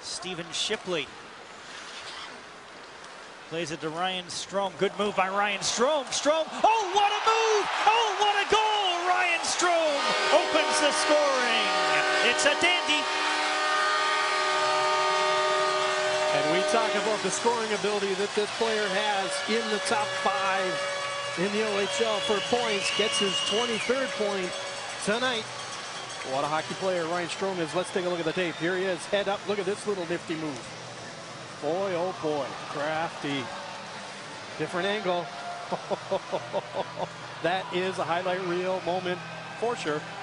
Stephen Shipley plays it to Ryan Strome. Good move by Ryan Strome. Strome, oh, what a move! Oh, what a goal! Ryan Strome opens the scoring. It's a dandy. And we talk about the scoring ability that this player has in the top 5 in the OHL for points. Gets his 23rd point tonight. What a hockey player Ryan Strome is. Let's take a look at the tape. Here he is, head up. Look at this little nifty move. Boy, oh boy, crafty. Different angle. That is a highlight reel moment for sure.